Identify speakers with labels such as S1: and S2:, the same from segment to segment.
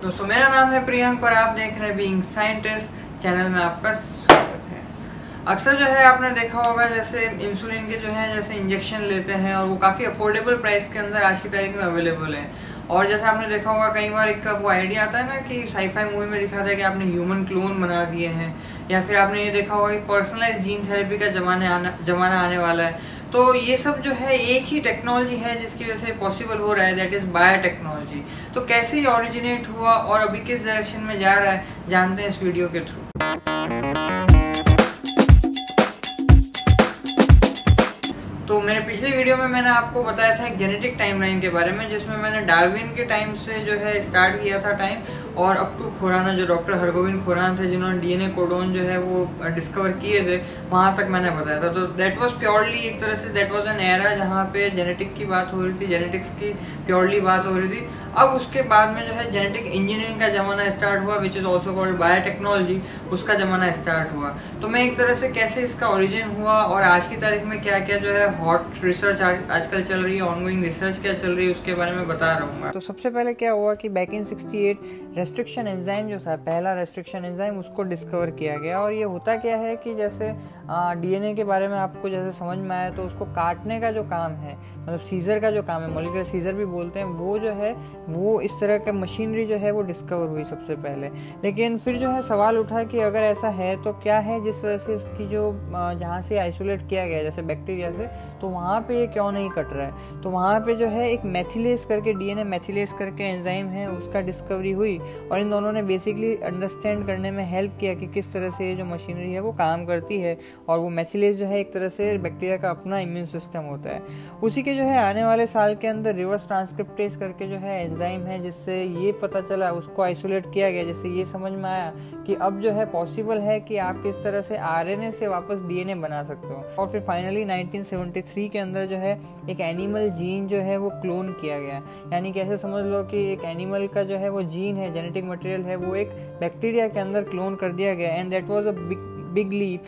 S1: दोस्तों मेरा नाम है प्रियंक और आप देख रहे हैं बीइंग साइंटिस्ट चैनल में आपका स्वागत है। अक्सर जो है आपने देखा होगा जैसे इंसुलिन के जो है जैसे इंजेक्शन लेते हैं और वो काफ़ी अफोर्डेबल प्राइस के अंदर आज की तारीख में अवेलेबल है। और जैसे आपने देखा होगा कई बार एक वो आइडिया आता है ना कि साईफाई मूवी में दिखाता है कि आपने ह्यूमन क्लोन बना दिए हैं, या फिर आपने ये देखा होगा कि पर्सनलाइज जीन थेरेपी का जमाना आने वाला है। तो ये सब जो है एक ही टेक्नोलॉजी है जिसकी वजह से पॉसिबल हो रहा है, दैट इज़ बायोटेक्नोलॉजी। तो कैसे ये ओरिजिनेट हुआ और अभी किस डायरेक्शन में जा रहा है जानते हैं इस वीडियो के थ्रू। तो मेरे पिछले वीडियो में मैंने आपको बताया था एक जेनेटिक टाइमलाइन के बारे में, जिसमें मैंने डार्विन के टाइम से जो है स्टार्ट किया था टाइम, और अप टू खुराना जो डॉक्टर हरगोविंद खुराना थे जिन्होंने डीएनए कोडोन जो है वो डिस्कवर किए थे, वहाँ तक मैंने बताया था। तो दैट वाज प्योरली एक तरह say that was an era जहाँ पे जेनेटिक की बात हो रही थी, जेनेटिक्स की प्योरली बात हो रही थी। अब उसके बाद में जो है जेनेटिक इंजीनियरिंग का ज़माना स्टार्ट हुआ, which is also called biotechnology, उसका ज़माना स्टार्ट हुआ। तो मैं एक तरह से कैसे इसका ओरिजिन हुआ और आज की तारीख में क्या क्या जो है हॉट रिसर्च आजकल चल रही है, ऑनगोइंग रिसर्च क्या चल रही है, उसके बारे में बता रहूँगा। तो सबसे पहले क्या हुआ कि बैक इन 68 रेस्ट्रिक्शन एंजाइम जो था, पहला रेस्ट्रिक्शन एंजाइम, उसको डिस्कवर किया गया। और ये होता क्या है कि जैसे डीएनए के बारे में आपको जैसे समझ में आया, तो उसको काटने का जो काम है, मतलब सीजर का जो काम है, मॉलिक्यूलर सीजर भी बोलते हैं, वो जो है वो इस तरह का मशीनरी जो है वो डिस्कवर हुई सबसे पहले। लेकिन फिर जो है सवाल उठा कि अगर ऐसा है तो क्या है जिस वजह से इसकी जो जहाँ से आइसोलेट किया गया जैसे बैक्टीरिया से, तो वहाँ पे ये क्यों नहीं कट रहा है। तो वहाँ पे जो है एक मैथिलेज करके डीएनए मैथिलेज करके एंजाइम है, उसका डिस्कवरी हुई, और इन दोनों ने बेसिकली अंडरस्टैंड करने में हेल्प किया कि किस तरह से ये जो मशीनरी है वो काम करती है। और वो मैथिलेज जो है एक तरह से बैक्टीरिया का अपना इम्यून सिस्टम होता है। उसी के जो है आने वाले साल के अंदर रिवर्स ट्रांसक्रिप्टेज करके जो है एंजाइम है, जिससे ये पता चला, उसको आइसोलेट किया गया, जिससे ये समझ में आया कि अब जो है पॉसिबल है कि आप किस तरह से आरएनए से वापस डीएनए बना सकते हो। और फिर फाइनली 1973 के अंदर जो है एक एनिमल जीन जो है वो क्लोन किया गया। यानी कैसे समझ लो कि एक एनिमल का जो है वो जीन है, जेनेटिक मटेरियल है, वो एक बैक्टीरिया के अंदर क्लोन कर दिया गया। And that was a big leap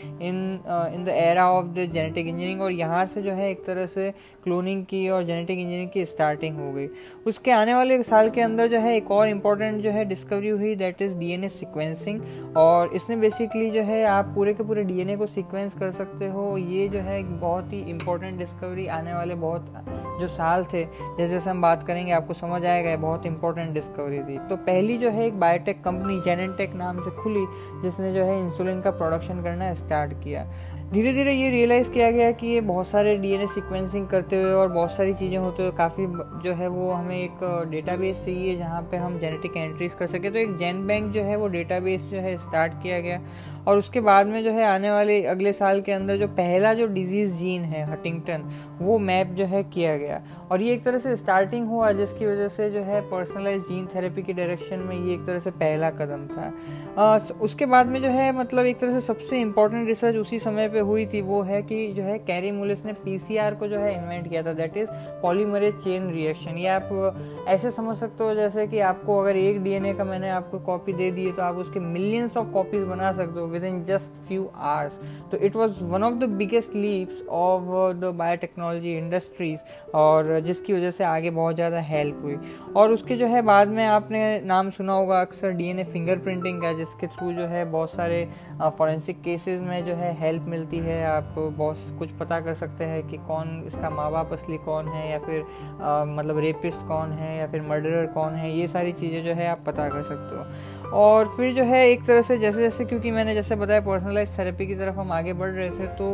S1: in the era of the genetic engineering. और यहाँ से जो है एक तरह से क्लोनिंग की और जेनेटिक इंजीनियरिंग की स्टार्टिंग हो गई। उसके आने वाले साल के अंदर जो है एक और इम्पॉर्टेंट जो है डिस्कवरी हुई, दैट इज़ डीएनए सीक्वेंसिंग। और इसने बेसिकली जो है आप पूरे के पूरे डीएनए को सीक्वेंस कर सकते हो। ये जो है एक बहुत ही इंपॉर्टेंट डिस्कवरी आने वाले बहुत जो साल थे, जैसे जैसे हम बात करेंगे आपको समझ आएगा, बहुत इंपॉर्टेंट डिस्कवरी थी। तो पहली जो है एक बायोटेक कंपनी जेनेंटेक नाम से खुली, जिसने जो है इंसुलिन का प्रोडक्शन करना स्टार्ट किया। धीरे धीरे ये रियलाइज़ किया गया कि ये बहुत सारे डीएनए सीक्वेंसिंग करते हुए और बहुत सारी चीज़ें होते हुए काफ़ी जो है वो हमें एक डेटाबेस चाहिए जहाँ पे हम जेनेटिक एंट्रीज कर सके। तो एक जेन बैंक जो है वो डेटाबेस जो है स्टार्ट किया गया। और उसके बाद में जो है आने वाले अगले साल के अंदर जो पहला जो डिजीज़ जीन है हंटिंगटन, वो मैप जो है किया गया। और ये एक तरह से स्टार्टिंग हुआ, जिसकी वजह से जो है पर्सनलाइज जीन थेरेपी की डायरेक्शन में ये एक तरह से पहला कदम था। उसके बाद में जो है मतलब एक तरह से सबसे इम्पोर्टेंट रिसर्च उसी समय पे हुई थी, वो है कि जो है कैरी मुलिस ने पीसीआर को जो है इन्वेंट किया था, that is polymerase chain reaction. ये आप ऐसे समझ सकते हो जैसे कि आपको अगर एक डीएनए का मैंने आपको कॉपी दे दी है, तो आप उसके मिलियंस ऑफ कॉपीज बना सकते हो within just few hours. तो it was one of the biggest leaps of the biotechnology industries, और जिसकी वजह से आगे बहुत ज़्यादा हेल्प हुई। और उसके जो है बाद में आपने नाम सुना होगा अक्सर डीएनए फिंगरप्रिंटिंग का, जिसके थ्रू जो है बहुत सारे फॉरेंसिक केसेस में जो है हेल्प मिलती है। आप बहुत कुछ पता कर सकते हैं कि कौन इसका माँ बाप असली कौन है, या फिर मतलब रेपिस्ट कौन है, या फिर मर्डरर कौन है, ये सारी चीज़ें जो है आप पता कर सकते हो। और फिर जो है एक तरह से जैसे जैसे, क्योंकि मैंने जैसे बताया पर्सनलाइज थेरेपी की तरफ हम आगे बढ़ रहे थे, तो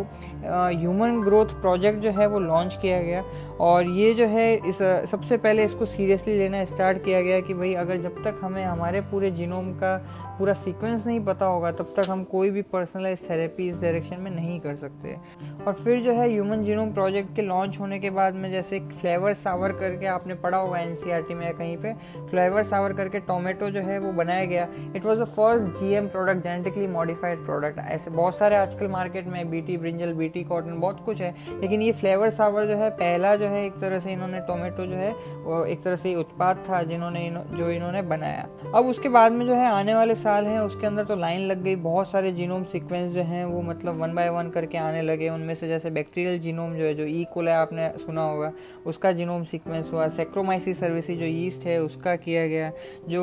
S1: ह्यूमन ग्रोथ प्रोजेक्ट जो है वो लॉन्च किया गया। और ये जो है इस सबसे पहले इसको सीरियसली लेना स्टार्ट किया गया कि भाई अगर जब तक हमें हमारे पूरे जीनोम का पूरा सीक्वेंस नहीं पता होगा, तब तक हम कोई भी पर्सनलाइज थेरेपी इस डायरेक्शन में नहीं कर सकते। और फिर जो है ह्यूमन जीनोम प्रोजेक्ट के लॉन्च होने के बाद में जैसे फ्लेवर सावर करके आपने पढ़ा होगा एनसीईआरटी में या कहीं पे, फ्लेवर सावर करके टोमेटो जो है वो बनाया गया। It was the first GM product, genetically modified product. ऐसे बहुत सारे आजकल मार्केट में बीटी ब्रिंजल, बीटी कॉटन, बहुत कुछ है, लेकिन ये फ्लेवर सावर जो है पहला जो है एक तरह से इन्होंने टोमेटो जो है वो एक तरह से उत्पाद था जो इन्होंने बनाया। अब उसके बाद में जो है आने वाले साल हैं उसके अंदर तो लाइन लग गई, बहुत सारे जीनोम सीक्वेंस जो हैं वो मतलब 1 बाय वन करके आने लगे। उनमें से जैसे बैक्टीरियल जीनोम जो है, जो ई कोलाई आपने सुना होगा, उसका जीनोम सीक्वेंस हुआ। सैक्रोमाइसिस सर्विसी जो यीस्ट है उसका किया गया।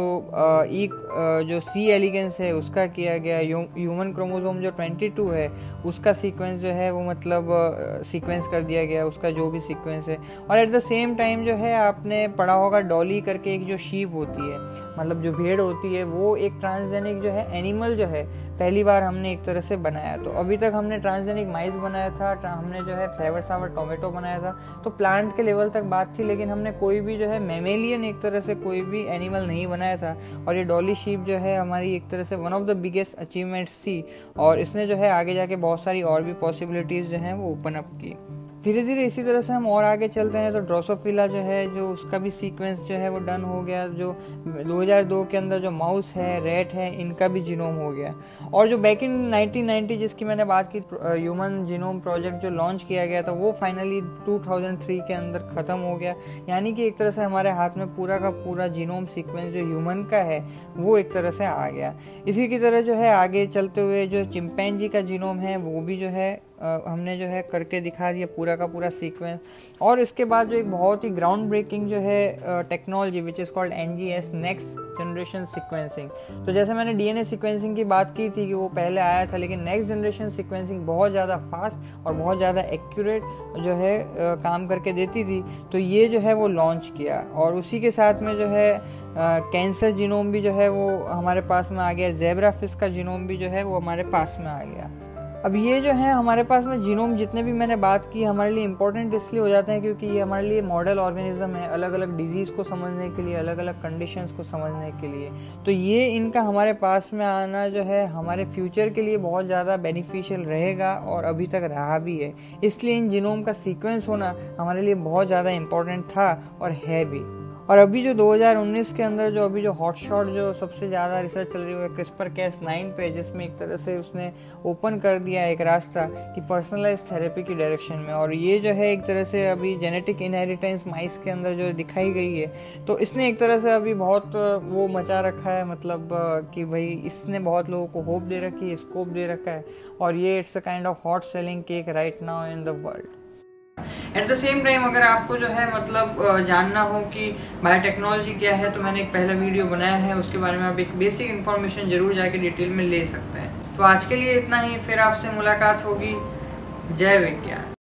S1: जो सी एलिगेंस है उसका किया गया। ह्यूमन क्रोमोसोम जो 22 है उसका सीक्वेंस जो है वो मतलब सीक्वेंस कर दिया गया, उसका जो भी सीक्वेंस है। और एट द सेम टाइम जो है आपने पढ़ा होगा डॉली करके एक जो शीप होती है, मतलब जो भेड़ होती है, वो एक ट्रांसजेनिक जो है एनिमल जो है पहली बार हमने एक तरह से बनाया। तो अभी तक हमने ट्रांसजेनिक माइस बनाया था, हमने जो है फ्लेवर सावर टोमेटो बनाया था, तो प्लांट के लेवल तक बात थी, लेकिन हमने कोई भी जो है मेमेलियन एक तरह से कोई भी एनिमल नहीं बनाया था। और ये डॉली शीप जो है हमारी एक तरह से one of the biggest achievements थी, और इसने जो है आगे जाके बहुत सारी और भी पॉसिबिलिटीज़ जो हैं वो ओपन अप की। धीरे धीरे इसी तरह से हम और आगे चलते हैं तो ड्रोसोफिला जो है, जो उसका भी सीक्वेंस जो है वो डन हो गया। जो 2002 के अंदर जो माउस है, रेट है, इनका भी जीनोम हो गया। और जो बैक इन 1990 जिसकी मैंने बात की, ह्यूमन जीनोम प्रोजेक्ट जो लॉन्च किया गया था, वो फाइनली 2003 के अंदर ख़त्म हो गया। यानी कि एक तरह से हमारे हाथ में पूरा का पूरा जीनोम सीक्वेंस जो ह्यूमन का है वो एक तरह से आ गया। इसी की तरह जो है आगे चलते हुए जो चिंपैंजी का जीनोम है वो भी जो है हमने जो है करके दिखा दिया पूरा का पूरा सीक्वेंस। और इसके बाद जो एक बहुत ही ग्राउंड ब्रेकिंग जो है technology which is called NGS, next generation sequencing. तो जैसे मैंने DNA सीक्वेंसिंग की बात की थी कि वो पहले आया था, लेकिन नेक्स्ट जनरेशन सीक्वेंसिंग बहुत ज़्यादा फास्ट और बहुत ज़्यादा एक्यूरेट जो है काम करके देती थी। तो ये जो है वो लॉन्च किया, और उसी के साथ में जो है कैंसर जीनोम भी जो है वो हमारे पास में आ गया। ज़ेब्रा फिश का जीनोम भी जो है वो हमारे पास में आ गया। अब ये जो है हमारे पास में जीनोम जितने भी मैंने बात की हमारे लिए इम्पोर्टेंट इसलिए हो जाते हैं क्योंकि ये हमारे लिए मॉडल ऑर्गेनिज्म है, अलग अलग डिजीज़ को समझने के लिए, अलग अलग कंडीशंस को समझने के लिए। तो ये इनका हमारे पास में आना जो है हमारे फ्यूचर के लिए बहुत ज़्यादा बेनिफिशियल रहेगा, और अभी तक रहा भी है। इसलिए इन जीनोम का सीक्वेंस होना हमारे लिए बहुत ज़्यादा इम्पोर्टेंट था और है भी। और अभी जो 2019 के अंदर जो अभी जो हॉटशॉट जो सबसे ज़्यादा रिसर्च चल रही है CRISPR-Cas9 पे, जिसमें एक तरह से उसने ओपन कर दिया एक रास्ता कि पर्सनलाइज थेरेपी की डायरेक्शन में। और ये जो है एक तरह से अभी जेनेटिक इनहेरिटेंस माइस के अंदर जो दिखाई गई है, तो इसने एक तरह से अभी बहुत वो मचा रखा है, मतलब कि भाई इसने बहुत लोगों को होप दे रखी है, स्कोप दे रखा है, और ये it's a kind of hot selling cake right now in the world. At the same time अगर आपको जो है मतलब जानना हो कि बायोटेक्नोलॉजी क्या है, तो मैंने एक पहला वीडियो बनाया है, उसके बारे में आप एक बेसिक इन्फॉर्मेशन जरूर जाके डिटेल में ले सकते हैं। तो आज के लिए इतना ही, फिर आपसे मुलाकात होगी। जय विज्ञान।